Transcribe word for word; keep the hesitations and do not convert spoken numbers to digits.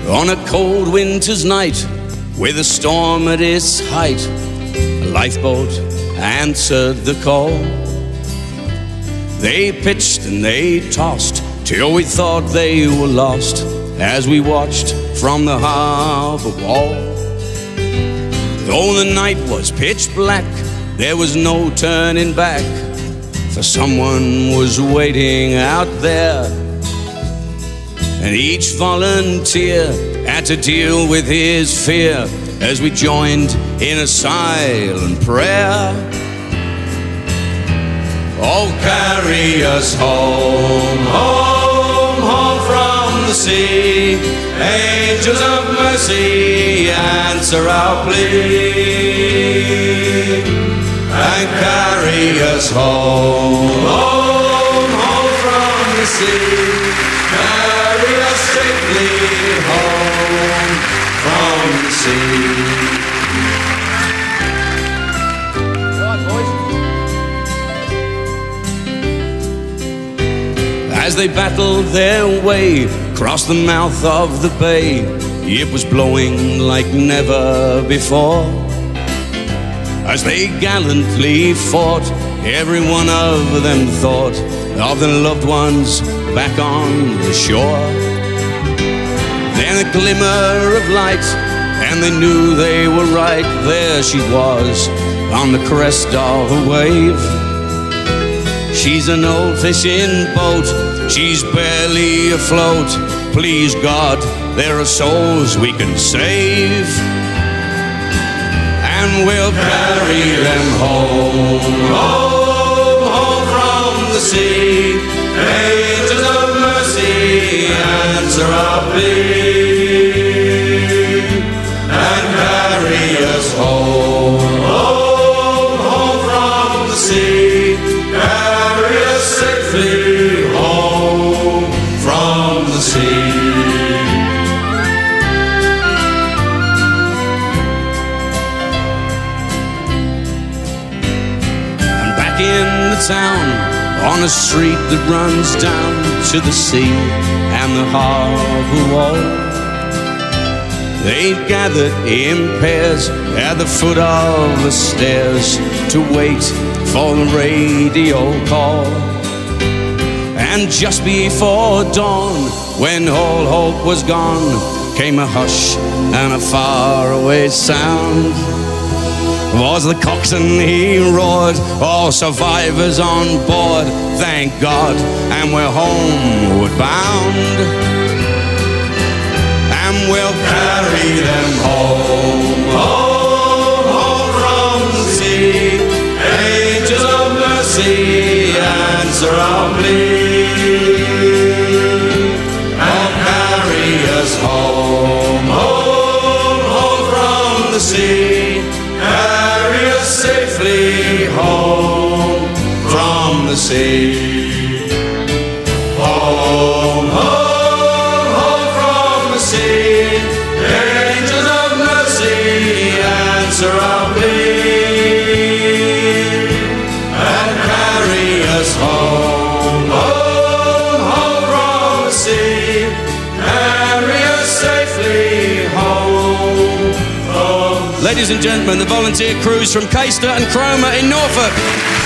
On a cold winter's night, with a storm at its height, a lifeboat answered the call. They pitched and they tossed till we thought they were lost, as we watched from the harbor wall. Though the night was pitch black, there was no turning back, for someone was waiting out there. And each volunteer had to deal with his fear as we joined in a silent prayer. Oh, carry us home, home, home from the sea. Angels of mercy, answer our plea. And carry us home, home, home from the sea. Carry us safely home from the sea. As they battled their way across the mouth of the bay, it was blowing like never before. As they gallantly fought, every one of them thought of their loved ones back on the shore. Then a glimmer of light, and they knew they were right. There she was on the crest of a wave. She's an old fishing boat, she's barely afloat. Please God, there are souls we can save, and we'll carry them home, home, home from the sea. Angels of mercy, answer our plea, and carry us home, home, home from the sea. Carry us safely home from the sea. I'm back in the town, on a street that runs down to the sea and the harbor wall. They gathered in pairs at the foot of the stairs to wait for the radio call. And just before dawn, when all hope was gone, came a hush and a faraway sound. Was the coxswain, he roared, all survivors on board, thank God, and we're homeward bound. And we'll carry them home, home, home from the sea. Angels of mercy, answer our plea, and carry us home, home, home from the sea. Carry us safely home from the sea. Home, home, home from the sea. Angels of mercy, answer our plea, and carry us home, home, home from the sea. Carry us safely home. Ladies and gentlemen, the volunteer crews from Caister and Cromer in Norfolk.